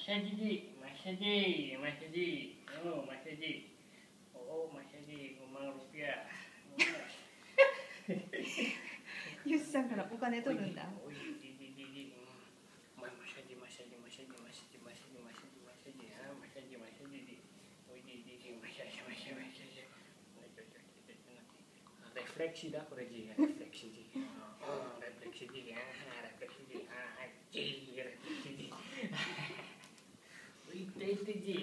massage, massage, massage, oh massage, oh massage, 5万rupiah。 ゆうじさんからお金取るんだ。 Refleksi dah koregi, refleksi di, refleksi di, refleksi di, refleksi di, itu di,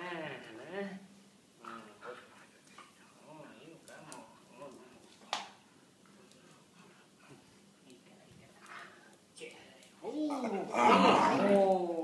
ini kamu, oh,